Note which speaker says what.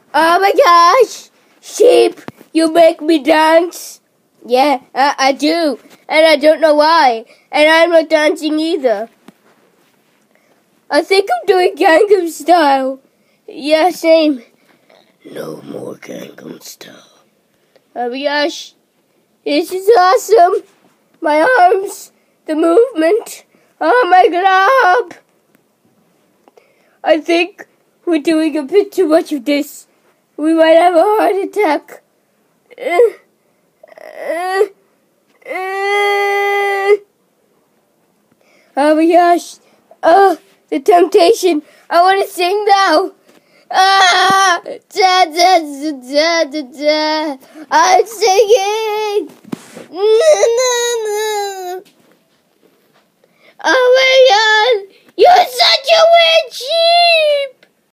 Speaker 1: Oh my gosh! Sheep, you make me dance. Yeah, I do. And I don't know why. And I'm not dancing either. I think I'm doing Gangnam Style. Yeah, same. No more Gangnam Style. Oh my gosh. This is awesome. My arms, the movement. Oh my god. I think we're doing a bit too much of this. We might have a heart attack. Oh my gosh. Oh, the temptation. I want to sing now. Ah! Da, da, da, da, da, da. I'm singing. Oh my god. You're such a weird sheep.